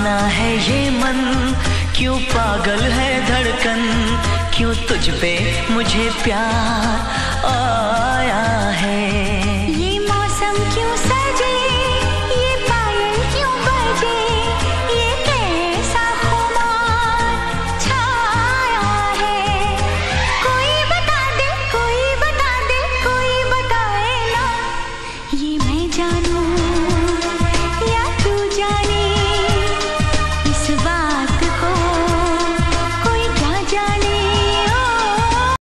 दीवाना है ये मन, क्यों पागल है धड़कन, क्यों तुझ पे मुझे प्यार आया है। ये मौसम क्यों सजे, ये पायल क्यों बजे, ये कैसा खुमार छाया है। कोई बता दे, कोई बता दे, कोई बताए ना, ये मैं जानूं